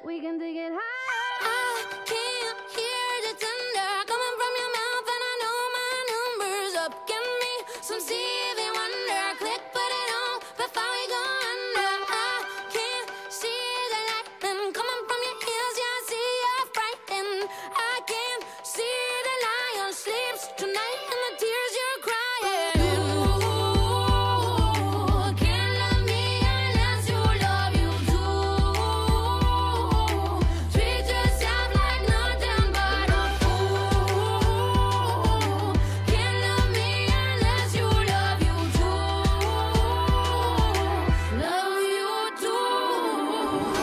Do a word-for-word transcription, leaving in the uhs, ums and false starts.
We can take it high. I can't hear the thunder coming from your mouth, and I know my number's up. Give me some Stevie Wonder, click, put it on before we go under. I can't see the lightning coming from your ears, yeah, I see you're frightened. I can't see the lion sleeps tonight and the tears you're crying. You can't love me unless you love you too. Treat yourself like nothing but a fool. Can't love me unless you love you too. Love you too.